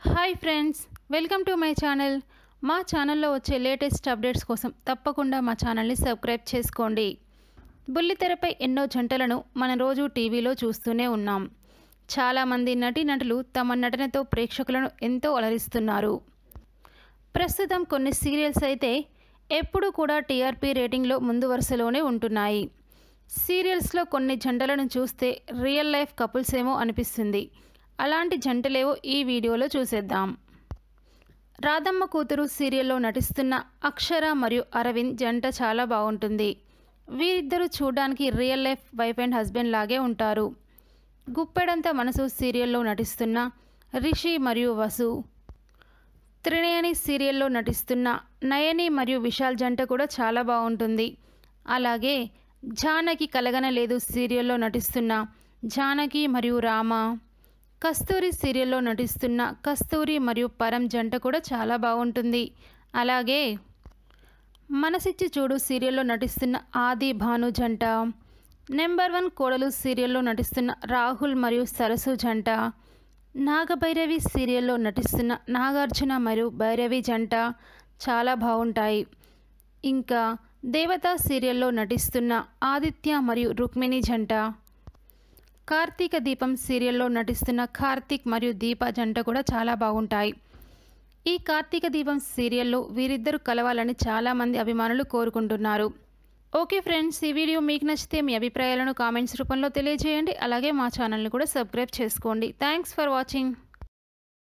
Hi friends, welcome to my channel. మా ఛానల్లో వచ్చే లేటెస్ట్ అప్డేట్స్ కోసం తప్పకుండా మా ఛానల్ని సబ్స్క్రైబ్ చేసుకోండి. బుల్లితెరపై ఎన్నో జంటలను మనం రోజు టీవీలో చూస్తూనే ఉన్నాం. చాలామంది నటీనటులు తమ నటనతో ప్రేక్షకులను ఎంతో అలరిస్తున్నారు. ప్రస్తుతం కొన్ని సీరియల్స్ అయితే ఎప్పుడూ కూడా టీఆర్పీ రేటింగ్లో ముందు వరుసలోనే ఉంటున్నాయి. సీరియల్స్లో కొన్ని జంటలను చూస్తే రియల్ లైఫ్ కపుల్స్ ఏమో అనిపిస్తుంది. అలాంటి జంటలేవో ఈ వీడియోలో చూసేద్దాం. రాధమ్మ కూతురు సీరియల్లో నటిస్తున్న అక్షర మరియు అరవింద్ జంట చాలా బాగుంటుంది. వీరిద్దరూ చూడడానికి real life wife and husband లాగే ఉంటారు. గుప్పెడంత మనసు సీరియల్లో నటిస్తున్న రిషి మరియు వసు, త్రినయని సీరియల్లో నటిస్తున్న నయని మరియు విశాల్ జంట కూడా చాలా బాగుంటుంది. అలాగే జానకి కలగనలేదు సీరియల్లో నటిస్తున్న జానకి మరియు రామ, కస్తూరి సీరియల్లో నటిస్తున్న కస్తూరి మరియు పరం జంట కూడా చాలా బాగుంటుంది. అలాగే మనసిచ్చి చూడు సీరియల్లో నటిస్తున్న ఆది భాను జంట, నెంబర్ 1 కోడలు సీరియల్లో నటిస్తున్న రాహుల్ మరియు సరసు జంట, నాగభైరవి సీరియల్లో నటిస్తున్న నాగార్జున మరియు భైరవి జంట చాలా బాగుంటాయి. ఇంకా దేవత సీరియల్లో నటిస్తున్న ఆదిత్య మరియు రుక్మిణి జంట, కార్తీక దీపం సీరియల్లో నటిస్తున్న కార్తీక్ మరియు దీప జంట కూడా చాలా బాగుంటాయి. ఈ కార్తీక దీపం సీరియల్లో వీరిద్దరూ కలవాలని చాలామంది అభిమానులు కోరుకుంటున్నారు. ఓకే ఫ్రెండ్స్, ఈ వీడియో మీకు నచ్చితే మీ అభిప్రాయాలను కామెంట్స్ రూపంలో తెలియజేయండి. అలాగే మా ఛానల్ని కూడా సబ్స్క్రైబ్ చేసుకోండి. Thanks for watching.